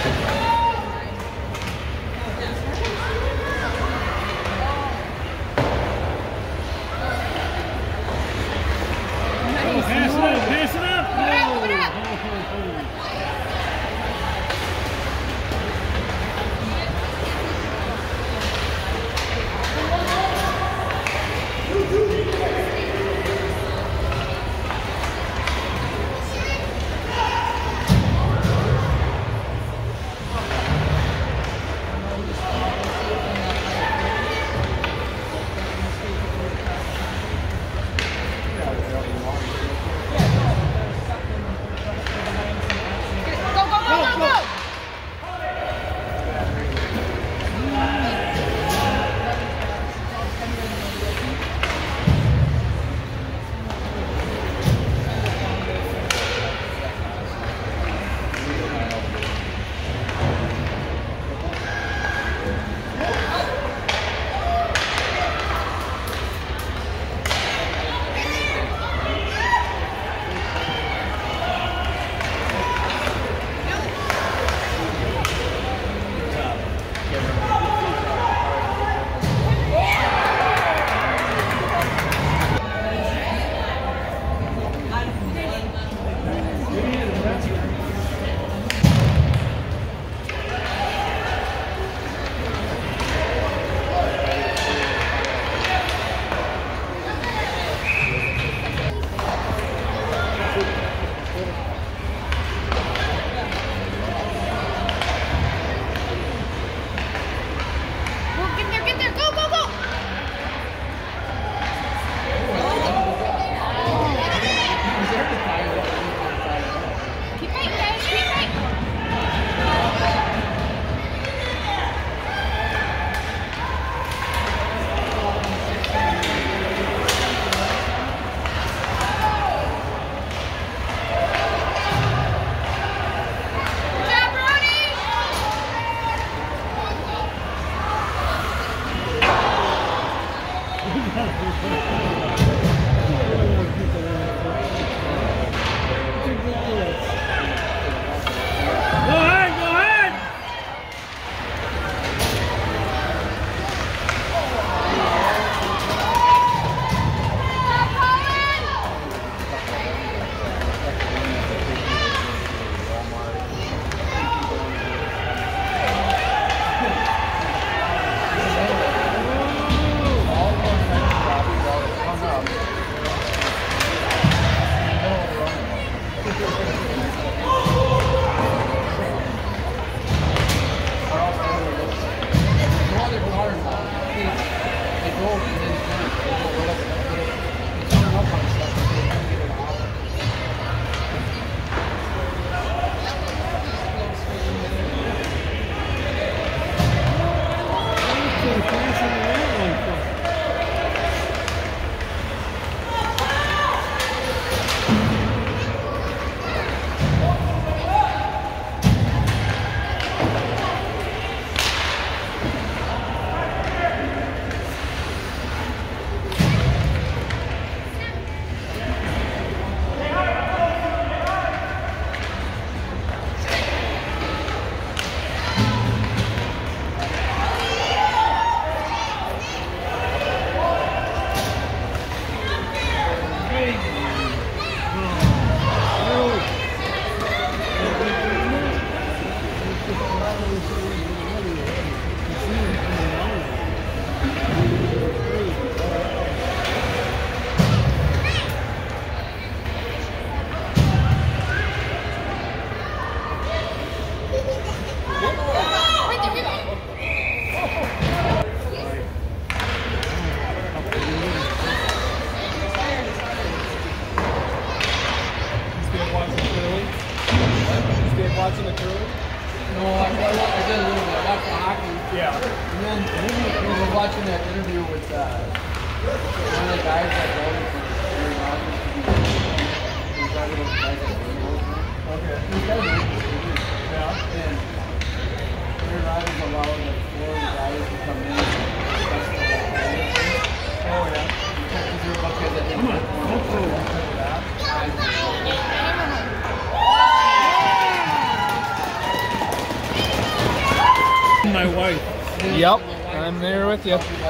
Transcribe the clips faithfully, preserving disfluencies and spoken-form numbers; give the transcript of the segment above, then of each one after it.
watching the tour? No, I, I did a little bit. I watched the hockey. Yeah. And then we were watching that interview with uh, one of the guys that voted for Aaron Rodgers. He was talking about the guys that voted for him. Okay. He was kind of interesting. Yeah. And Aaron Rodgers allowed like four of the guys to come in and test the whole thing. Oh, yeah. Because there were a bunch of guys that didn't want to do that. and my wife. Yep, I'm there with you. If I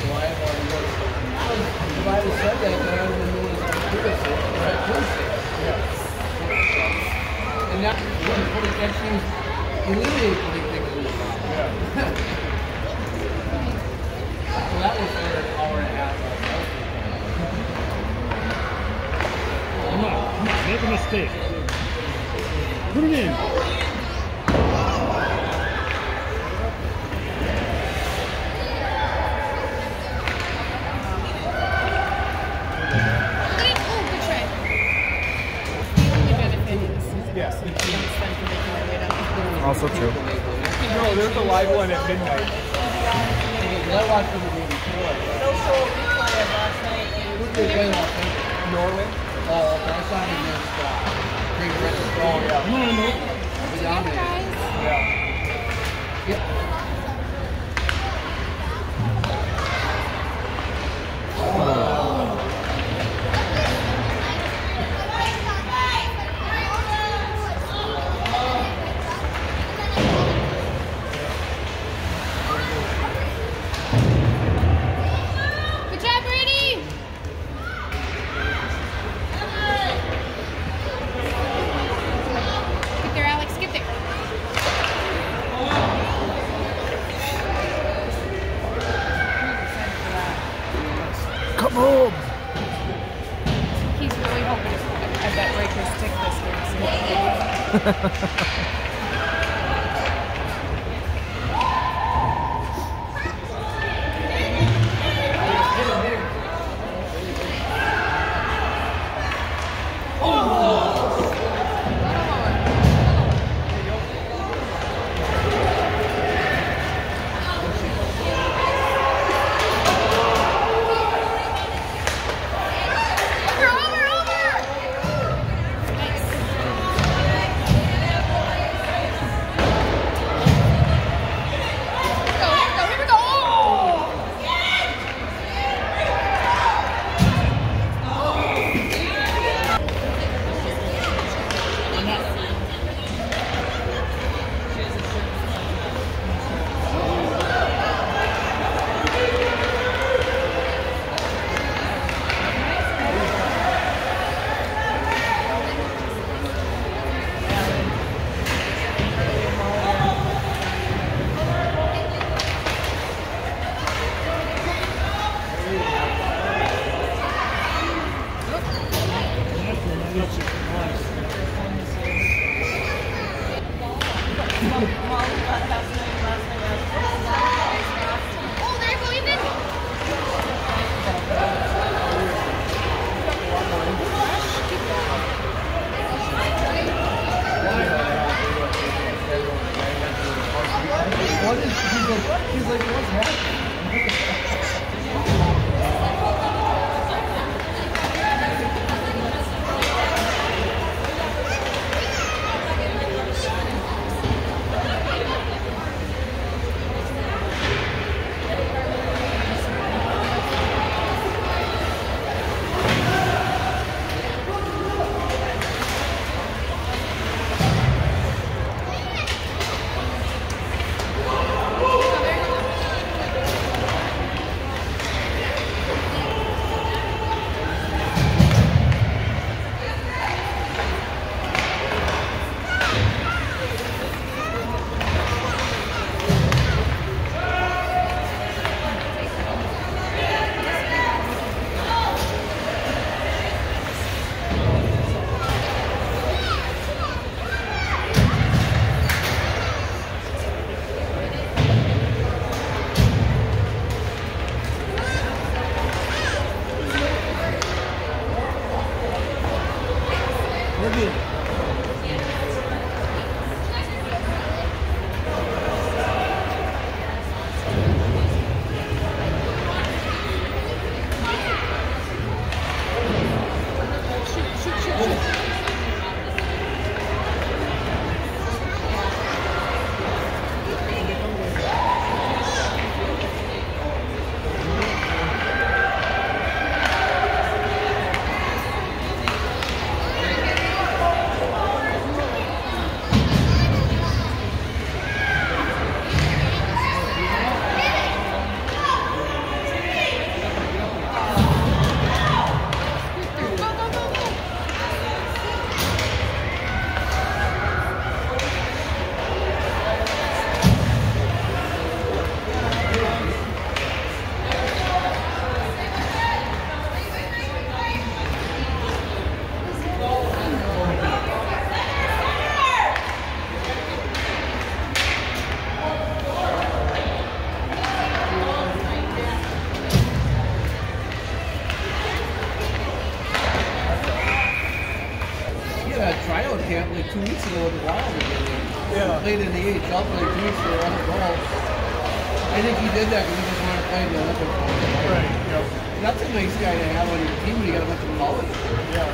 had said that, then I would have been known as a conspiracy. And now, what it actually eliminated what he thinks it was about. So that was for an hour and a half. Come on, make a mistake. Put it in. Yes. Also true. No, there's a live one at midnight. I watched the movie before. Who did they watch? Norway? Oh, okay. I saw him against uh, Great Britain. Oh, yeah. Come on, Nick. Was dominated. Yeah. Yep. Good job, Brady! Get there, Alex, get there. Come home. He's really hoping I bet Breaker's stick this year. Oh, there you go, Ethan! What is, he's like, he's like, what's happening? played in the A H L for like two weeks for other goals. I think he did that because he just wanted to play in the Olympics. Right. Yep. That's a nice guy to have on your team when you got a bunch of college. Yeah.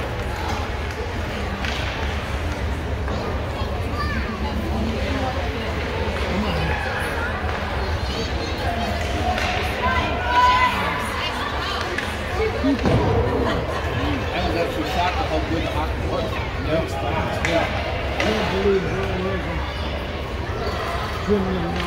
I was actually shocked at how good the hockey was. Yep. Yeah. I don't believe there is a criminal